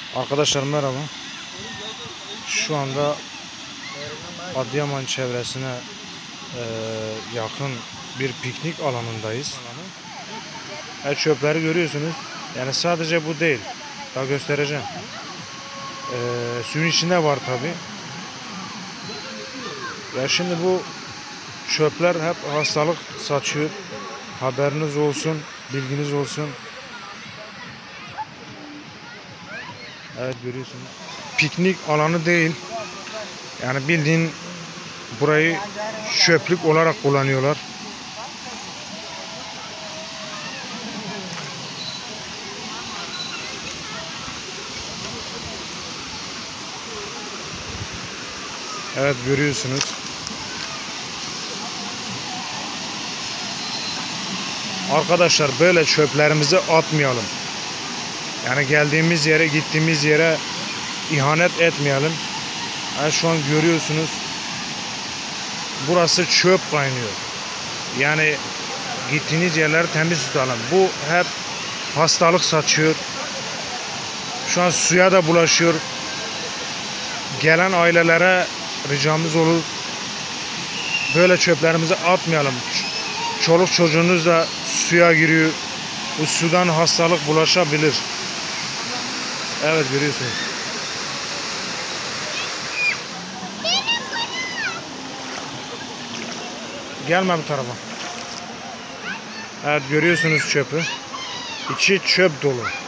Arkadaşlar merhaba. Şu anda Adıyaman çevresine yakın bir piknik alanındayız. Çöpleri görüyorsunuz. Yani sadece bu değil. Daha göstereceğim. Suyun içinde var tabi. Ya şimdi bu çöpler hep hastalık saçıyor. Haberiniz olsun, bilginiz olsun. Evet, görüyorsunuz. Piknik alanı değil. Yani bildiğin burayı çöplük olarak kullanıyorlar. Evet, görüyorsunuz. Arkadaşlar, böyle çöplerimizi atmayalım. Yani geldiğimiz yere, gittiğimiz yere ihanet etmeyelim. Yani şu an görüyorsunuz. Burası çöp kaynıyor. Yani gittiğiniz yerleri temiz tutalım. Bu hep hastalık saçıyor. Şu an suya da bulaşıyor. Gelen ailelere ricamız olur. Böyle çöplerimizi atmayalım. Çoluk çocuğunuz da suya giriyor. Bu sudan hastalık bulaşabilir. Evet, görüyorsunuz. Gelme bu tarafa. Evet, görüyorsunuz çöpü. İçi çöp dolu.